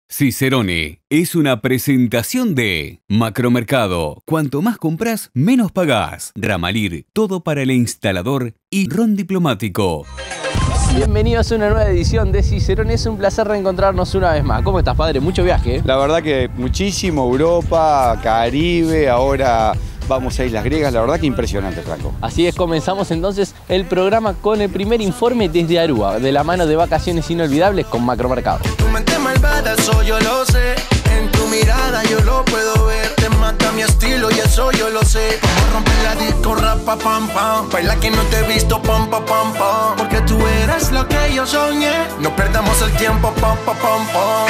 Cicerone es una presentación de Macromercado. Cuanto más compras, menos pagás. Ramalir, todo para el instalador y Ron Diplomático. Bienvenidos a una nueva edición de Cicerone. Es un placer reencontrarnos una vez más. ¿Cómo estás, padre? Mucho viaje, ¿eh? La verdad que muchísimo, Europa, Caribe, ahora vamos a Islas Griegas. La verdad que impresionante, Franco. Así es, comenzamos entonces el programa con el primer informe desde Aruba, de la mano de Vacaciones Inolvidables con Macromercado. Tu mente malvada, eso yo lo sé. En tu mirada yo lo puedo ver. Te mata mi estilo y eso yo lo sé. Vamos a romper la disco, rapa, pam, pam. Baila que no te he visto, pam, pam, pam, pam. Porque tú eres lo que yo soñé. No perdamos el tiempo, pam, pam, pam, pam.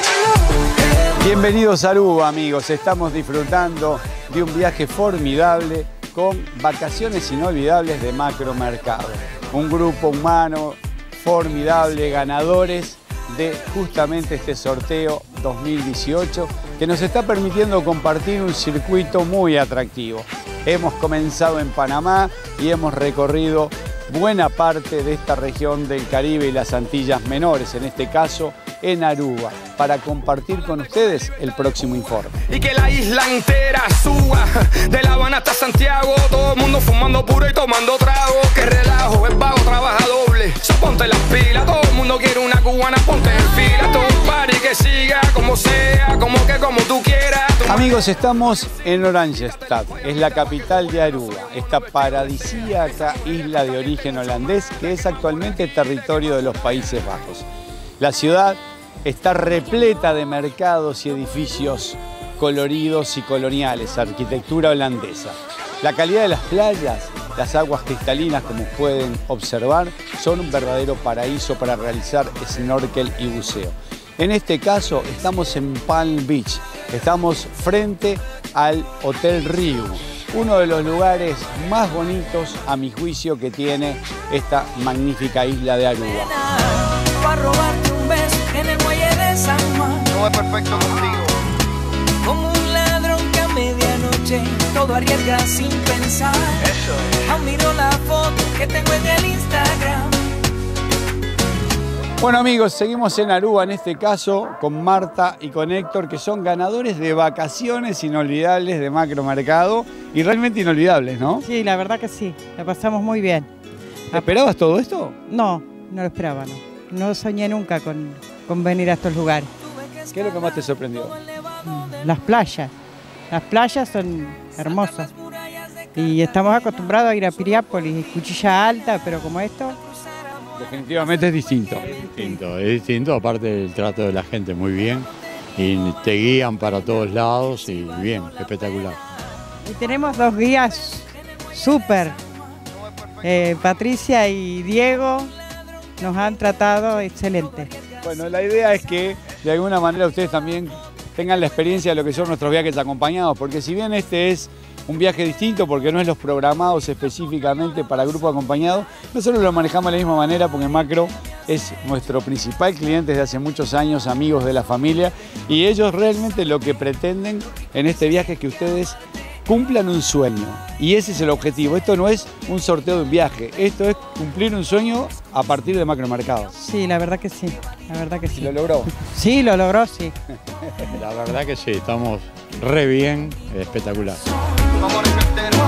Bienvenidos a Aruba, amigos. Estamos disfrutando de un viaje formidable con Vacaciones Inolvidables de Macromercado. Un grupo humano formidable, ganadores de justamente este sorteo 2018 que nos está permitiendo compartir un circuito muy atractivo. Hemos comenzado en Panamá y hemos recorrido buena parte de esta región del Caribe y las Antillas Menores, en este caso en Aruba, para compartir con ustedes el próximo informe. Y que la isla entera suba, de La Habana hasta Santiago, todo el mundo fumando puro y tomando trago. Que relajo, el vago trabaja doble, so ponte las pilas, todo el mundo quiere una cubana, ponte en fila, todo un party que siga, como sea, como tú quieras. Amigos, estamos en Oranjestad, es la capital de Aruba, esta paradisíaca isla de origen holandés que es actualmente territorio de los Países Bajos. La ciudad está repleta de mercados y edificios coloridos y coloniales, arquitectura holandesa. La calidad de las playas, las aguas cristalinas, como pueden observar, son un verdadero paraíso para realizar snorkel y buceo. En este caso estamos en Palm Beach, estamos frente al Hotel Riu, uno de los lugares más bonitos, a mi juicio, que tiene esta magnífica isla de Aruba. Para robarte un beso en el muelle de San Juan. Todo es perfecto contigo. Como un ladrón que a medianoche todo arriesga sin pensar. Eso. Aún miro la foto que tengo en el Instagram. Bueno, amigos, seguimos en Aruba, en este caso con Marta y con Héctor, que son ganadores de Vacaciones Inolvidables de Macromercado, y realmente inolvidables, ¿no? Sí, la verdad que sí, la pasamos muy bien. ¿Esperabas todo esto? No, no lo esperaba, no. No soñé nunca con venir a estos lugares. ¿Qué es lo que más te sorprendió? Las playas son hermosas. Y estamos acostumbrados a ir a Piriápolis, Cuchilla Alta, pero como esto... Definitivamente es distinto. Es distinto, aparte del trato de la gente, muy bien. Y te guían para todos lados y bien, espectacular. Y tenemos dos guías súper. Patricia y Diego nos han tratado excelente. Bueno, la idea es que de alguna manera ustedes también tengan la experiencia de lo que son nuestros viajes acompañados, porque si bien este es un viaje distinto, porque no es los programados específicamente para grupo acompañado, nosotros lo manejamos de la misma manera porque Macro es nuestro principal cliente desde hace muchos años, amigos de la familia, y ellos realmente lo que pretenden en este viaje es que ustedes cumplan un sueño, y ese es el objetivo. Esto no es un sorteo de un viaje, esto es cumplir un sueño a partir de Macromercado. Sí, la verdad que sí, la verdad que sí. ¿Lo logró? Sí, lo logró, sí. La verdad que sí, estamos re bien, espectacular. Amor entero.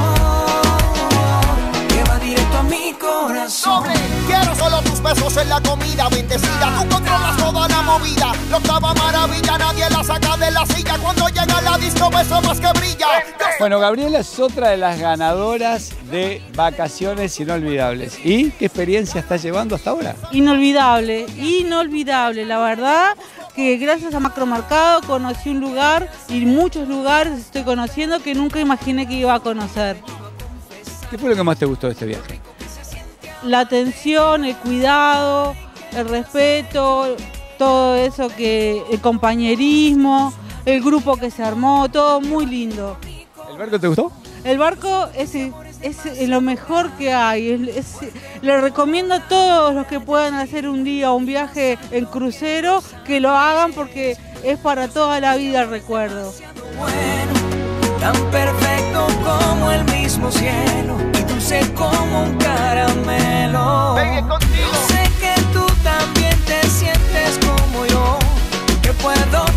Que va directo a mi corazón. Quiero solo tus besos en la comida bendecida. Tú controlas toda la movida. La octava maravilla, nadie la saca de la silla. Cuando llega a la disco, beso más que brilla. Bueno, Gabriela es otra de las ganadoras de Vacaciones Inolvidables. ¿Y qué experiencia está llevando hasta ahora? Inolvidable, inolvidable, la verdad que gracias a Macromercado conocí un lugar y muchos lugares estoy conociendo que nunca imaginé que iba a conocer. ¿Qué fue lo que más te gustó de este viaje? La atención, el cuidado, el respeto, todo eso, el compañerismo, el grupo que se armó, todo muy lindo. ¿El barco te gustó? El barco es lo mejor que hay. Le recomiendo a todos los que puedan hacer un día un viaje en crucero que lo hagan porque es para toda la vida el recuerdo. Bueno, tan perfecto como el mismo cielo y dulce como un caramelo. Pegue contigo. Sé que tú también te sientes como yo, que puedo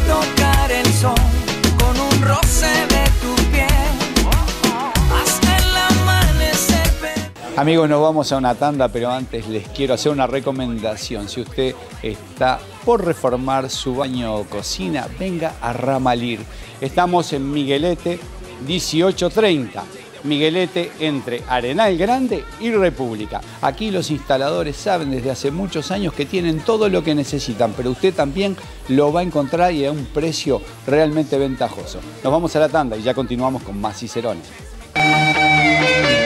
Amigos, nos vamos a una tanda, pero antes les quiero hacer una recomendación. Si usted está por reformar su baño o cocina, venga a Ramalir. Estamos en Miguelete 1830. Miguelete entre Arenal Grande y República. Aquí los instaladores saben desde hace muchos años que tienen todo lo que necesitan, pero usted también lo va a encontrar y a un precio realmente ventajoso. Nos vamos a la tanda y ya continuamos con más Cicerones.